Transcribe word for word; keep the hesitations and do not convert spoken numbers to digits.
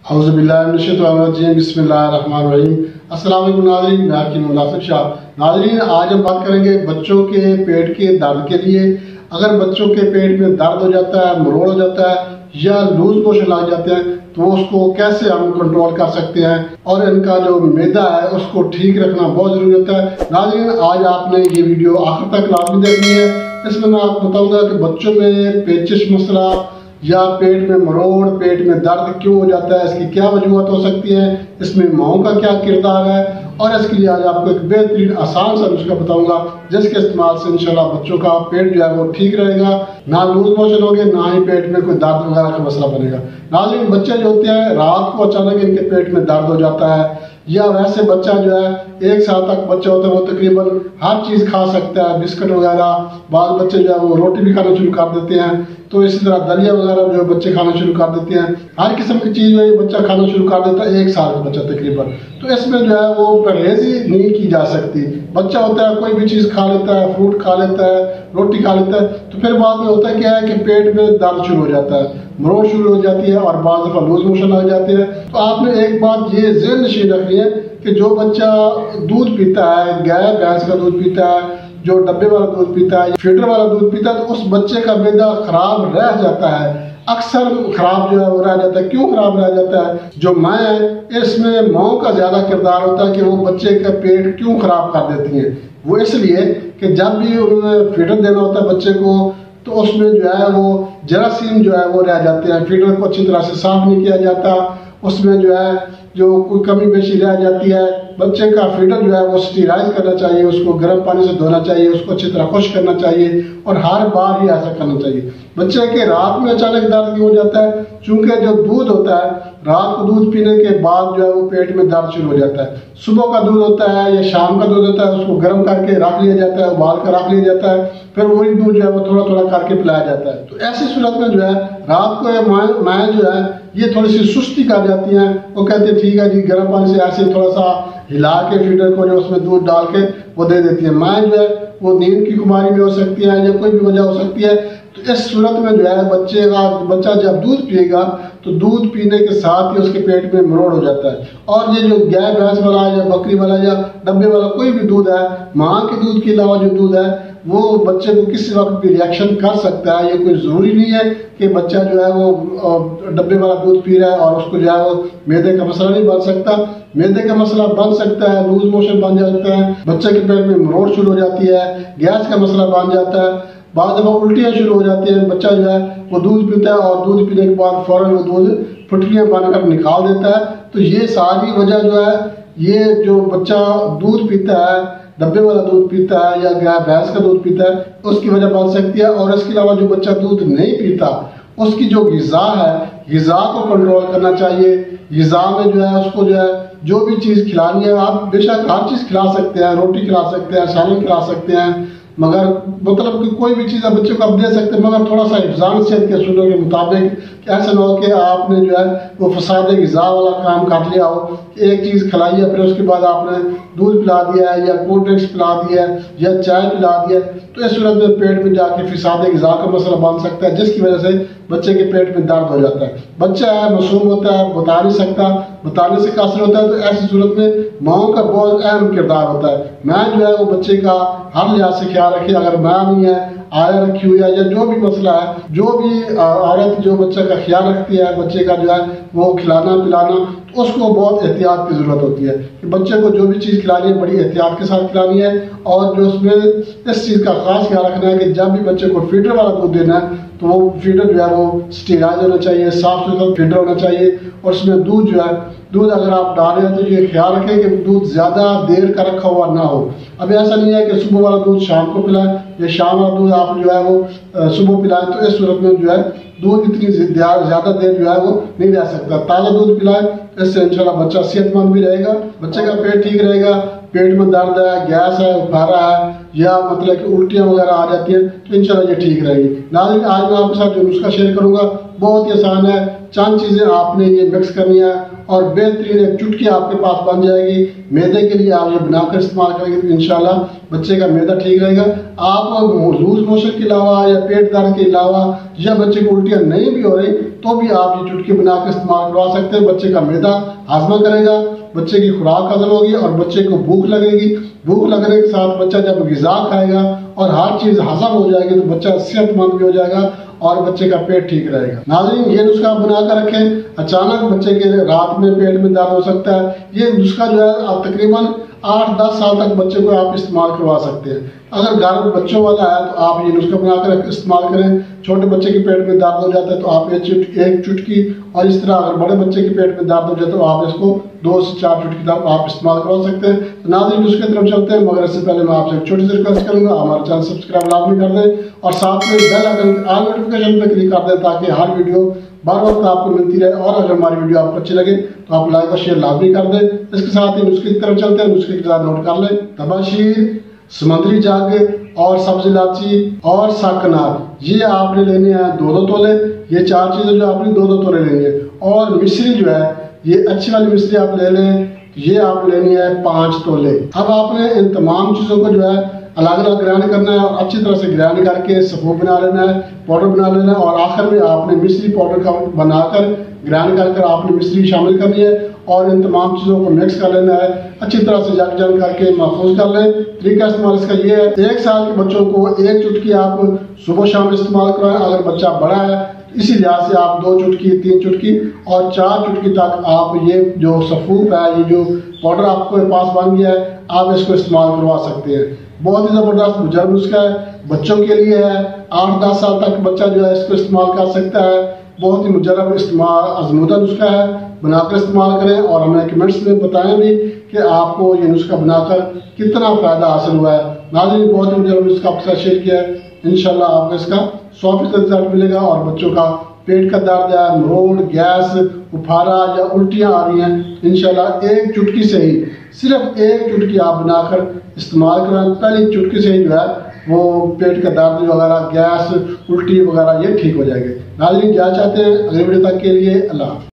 औज़ुबिल्लाहि बिस्मिल्लाहिर्रहमानिर्रहीम। अस्सलाम वालेकुम नाज़रीन, मैं हकीम मुनासिब शाह। नाज़रीन, आज हम बात करेंगे बच्चों के पेट के दर्द के लिए। अगर बच्चों के पेट में दर्द हो जाता है, मरोड़ हो जाता है या लूज मोशन लग जाते हैं तो उसको कैसे हम कंट्रोल कर सकते हैं और इनका जो मैदा है उसको ठीक रखना बहुत जरूरी होता है। नाज़रीन, आज आपने ये वीडियो आखिर तक लाजमी देखनी है। इसमें मैं आपको बताऊंगा कि बच्चों में पेचिश मसला या पेट में मरोड़, पेट में दर्द क्यों हो जाता है, इसकी क्या वजूहत हो सकती है, इसमें माओ का क्या किरदार है, और इसके लिए आज आपको एक बेहतरीन आसान सा नुस्खा बताऊंगा जिसके इस्तेमाल से इंशाल्लाह बच्चों का पेट जो है वो ठीक रहेगा, ना लूज मोशन होंगे, ना ही पेट में कोई दर्द वगैरह का मसला बनेगा। नाज़रीन, बच्चे जो होते हैं रात को अचानक इनके पेट में दर्द हो जाता है, या वैसे बच्चा जो है एक साल तक बच्चा होता है वो तकरीबन हर चीज़ खा सकता है, बिस्किट वगैरह, बाद बच्चे जो है वो रोटी भी खाना शुरू कर देते हैं, तो इसी तरह दलिया वगैरह जो बच्चे खाना शुरू कर देते हैं, हर किस्म की चीज़ जो है बच्चा खाना शुरू कर देता है एक साल का बच्चा तकरीबन। तो इसमें जो है वो परहेज़ी नहीं की जा सकती। बच्चा होता है कोई भी चीज़ खा लेता है, फ्रूट खा लेता है, रोटी खा लेता है, तो फिर बाद में होता है क्या है कि पेट में दर्द शुरू हो जाता है, मरोड़ शुरू हो जाती है और बाद दफ़ा लूज मोशन लग जाते हैं। तो आपने एक बात ये ज़हन नशीन रखनी है कि जो बच्चा दूध पीता है, गाय भैंस का दूध पीता है, जो डब्बे वाला दूध पीता है, फीडर वाला दूध पीता है, तो उस बच्चे का मैदा खराब रह जाता है, अक्सर खराब जो है वो रह जाता है। क्यों खराब रह जाता है? जो माँ है इसमें माओ का ज्यादा किरदार होता है कि वो बच्चे का पेट क्यों खराब कर देती है। वो इसलिए कि जब भी उन्हें फीडर देना होता है बच्चे को तो उसमें जो है वो जरासीम जो है वो रह जाते हैं, फीडर को अच्छी तरह से साफ नहीं किया जाता, उसमें जो है जो कोई कमी बेशी रह जाती है। बच्चे का फीडर जो है वो स्टीराइज करना चाहिए, उसको गर्म पानी से धोना चाहिए, उसको अच्छी तरह खुश करना चाहिए और हर बार ही ऐसा करना चाहिए। बच्चे के रात में अचानक दर्द क्यों हो जाता है? चूंकि जो दूध होता है रात को दूध पीने के बाद जो है वो पेट में दर्द शुरू हो जाता है। सुबह का दूध होता है या शाम का दूध होता है, उसको गर्म करके रख लिया जाता है, उबाल कर रख लिया जाता है, फिर वही दूध जो है वो थोड़ा थोड़ा करके पिलाया जाता है। तो ऐसी सूरत में जो है रात को ये माएँ जो है ये थोड़ी सी सुस्ती कर जाती हैं। वो कहते हैं ठीक है जी, गर्म पानी से ऐसे थोड़ा सा हिला के फीडर को जो उसमें दूध डाल के वो दे देती है। माँ जो है वो नींद की कुमारी में हो सकती है या कोई भी वजह हो सकती है। तो इस सूरत में जो है बच्चे का बच्चा जब दूध पिएगा तो दूध पीने के साथ ही उसके पेट में मरोड़ हो जाता है। और ये जो गाय भैंस वाला या बकरी वाला या डब्बे वाला कोई भी दूध है, माँ के दूध के अलावा जो दूध है वो बच्चे को किसी वक्त भी रिएक्शन कर सकता है। ये कोई ज़रूरी नहीं है कि बच्चा जो है वो डब्बे वाला दूध पी रहा है और उसको जो है वो मैदे का मसला नहीं बन सकता। मैदे का मसला बन सकता है, लूज मोशन बन जाता है, बच्चे के पेट में मरोड़ शुरू हो जाती है, गैस का मसला बन जाता है, बाद दफ़ा उल्टियाँ शुरू हो जाती हैं। बच्चा जो है वो दूध पीता है और दूध पीने के बाद फ़ौरन वो दूध फुटकियाँ बनकर निकाल देता है। तो ये सारी वजह जो है, ये जो बच्चा दूध पीता है, डब्बे वाला दूध पीता है या गाय भैंस का दूध पीता है, उसकी वजह बन सकती है। और इसके अलावा जो बच्चा दूध नहीं पीता उसकी जो ग़िज़ा है, ग़िज़ा को कंट्रोल करना चाहिए। ग़िज़ा में जो है उसको जो है जो भी चीज़ खिलानी है, आप बेशक हर चीज़ खिला सकते हैं, रोटी खिला सकते हैं, सालन खिला सकते हैं, मगर मतलब कि कोई भी चीज़ आप बच्चों को आप दे सकते हैं, मगर थोड़ा सा हिफ्ज़ान सेहत के असूलों के मुताबिक। ऐसा ना हो कि आपने जो है वो फसाद ग़िज़ा वाला काम कर लिया हो, एक चीज़ खिलाई है फिर उसके बाद आपने दूध पिला दिया है या कोल्ड ड्रिंक्स पिला दिया है या चाय पिला दिया, तो इस सूरत में पेट में जाके फसाद ग़िज़ा का मसला बन सकता है, जिसकी वजह से बच्चे के पेट में दर्द हो जाता है। बच्चा है मासूम होता है, बता नहीं सकता, बताने से कासिर होता है, तो ऐसी सूरत में माओ का बहुत अहम किरदार होता है। मैं जो है वो बच्चे का हर लिहाज से ख्याल रखे। अगर माँ नहीं है, आया रखी हुई है या जो भी मसला है, जो भी औरत जो बच्चे का ख्याल रखती है, बच्चे का जो है वो खिलाना पिलाना, तो उसको बहुत एहतियात की ज़रूरत होती है कि बच्चे को जो भी चीज़ खिलानी है बड़ी एहतियात के साथ खिलानी है। और जो उसमें इस चीज़ का ख़ास ख्याल रखना है कि जब भी बच्चे को फीडर वाला दूध देना है तो वो फीडर जो है वो स्टीराइज होना चाहिए, साफ सुथरा फीडर होना चाहिए, और उसमें दूध जो है दूध अगर आप डाल रहे हैं तो ये ख्याल रखें कि दूध ज़्यादा देर का रखा हुआ ना हो। अब ऐसा नहीं है कि सुबह वाला दूध शाम को पिलाएं या शाम वाला दूध आप जो है वो सुबह पिलाएं, तो इस सूरत में जो है दूध इतनी ज़्यादा देर जो है वो नहीं रह सकता। ताज़ा दूध पिलाएं, इससे इंशाल्लाह बच्चा सेहतमंद भी रहेगा, बच्चे का पेट ठीक रहेगा, पेट में दर्द है, गैस है, उफारा है या मतलब कि उल्टियाँ वगैरह आ जाती हैं तो इंशाल्लाह ये ठीक रहेगी। नाज़रीन आज मैं आपके साथ जो नुस्खा शेयर करूँगा बहुत ही आसान है। चंद चीज़ें आपने ये मिक्स करनी है और बेहतरीन एक चुटकी आपके पास बन जाएगी। मैदे के लिए आप ये बनाकर इस्तेमाल करेंगे तो इंशाल्लाह बच्चे का मैदा ठीक रहेगा। आप लूज मोशन के अलावा या पेट दर्द के अलावा या बच्चे को उल्टियाँ नहीं भी हो रही तो भी आप ये चुटकी बनाकर इस्तेमाल करवा सकते हैं। बच्चे का मैदा हाजमा करेगा, बच्चे की खुराक हजम होगी और बच्चे को भूख लगेगी। भूख लगने के साथ बच्चा जब ग़िज़ा खाएगा और हर चीज़ हजम हो जाएगी तो बच्चा सेहतमंद भी हो जाएगा और बच्चे का पेट ठीक रहेगा। नाज़रीन ये नुस्खा बना कर रखें। अचानक बच्चे के रात में पेट में दर्द हो सकता है, ये नुस्खा जो है आप तकरीबन आठ दस साल तक बच्चे को आप इस्तेमाल करवा सकते हैं। अगर घर में बच्चों वाला है तो आप ये नुस्खा बनाकर इस्तेमाल करें। छोटे बच्चे के पेट में दर्द हो जाता है तो आप एक चुट एक चुटकी और इस तरह अगर बड़े बच्चे के पेट में दर्द हो जाए तो आप इसको दो से चार चुटकी तक आप इस्तेमाल करवा सकते हैं। तो नाज़रीन नुस्खे तरफ चलते हैं, मगर इससे पहले मैं आपसे एक छोटी सी रिक्वेस्ट करूँगा, हमारे चैनल सब्सक्राइब लाजमी कर दें और साथ में बेल आइकन ऑल नोटिफिकेशन पर क्लिक कर दें ताकि हर वीडियो बार बार आपको मिलती रहे। और अगर हमारी वीडियो आपको अच्छी लगे तो आप लाइक और शेयर लाजमी कर दें। इसके साथ ही नुस्खे की तरफ चलते हैं, नुस्खे की तरह नोट कर लें। तबाशीर, समुद्री जग और सब्ज इलायची और साकनार ये आपने लेने हैं दो दो तोले। ये चार चीज़ें जो आपने दो दो तोले लेनी है। और मिश्री जो है ये अच्छी वाली मिश्री आप ले लें, ये आप लेनी है पाँच तोले। अब आपने इन तमाम चीज़ों को जो है अलग अलग ग्राइंड करना है और अच्छी तरह से ग्राइंड करके सफूफ बना लेना है, पाउडर बना लेना है और आखिर में आपने मिश्री पाउडर का बनाकर ग्राइंड कर कर आपने मिश्री शामिल करनी है और इन तमाम चीज़ों को मिक्स कर लेना है। अच्छी तरह से जग जग करके महफूज कर लें। तरीका इस्तेमाल इसका ये है, एक साल के बच्चों को एक चुटकी आप सुबह शाम इस्तेमाल कराएं। अगर बच्चा बड़ा है इसी लिहाज से आप दो चुटकी, तीन चुटकी और चार चुटकी तक आप ये जो सफूफ है, ये जो पाउडर आपके पास बन गया है, आप इसको इस्तेमाल करवा सकते हैं। बहुत ही ज़बरदस्त बुजुर्ग नुस्खा है, बच्चों के लिए है। आठ दस साल तक बच्चा जो है इसको इस्तेमाल कर सकता है। बहुत ही मुजरब इस्तेमाल आजमूदा नुस्खा है, बनाकर इस्तेमाल करें और हमें कमेंट्स में बताएं भी कि आपको ये नुस्खा बनाकर कितना फ़ायदा हासिल हुआ है। नाज़रीन बहुत ही मुजरब नुस्खा आपके साथ शेयर किया है, इंशाल्लाह आपको इसका सौ फीसद रिजल्ट मिलेगा और बच्चों का पेट का दर्द है, मरोड़, गैस, उफारा या उल्टियाँ आ रही हैं, इंशाल्लाह एक चुटकी से ही, सिर्फ एक चुटकी आप बनाकर इस्तेमाल करें। पहली चुटकी से ही जो है वो पेट का दर्द वगैरह, गैस, उल्टी वगैरह ये ठीक हो जाएंगे। नाज़रीन क्या चाहते हैं अगली वीडियो तक के लिए अल्लाह।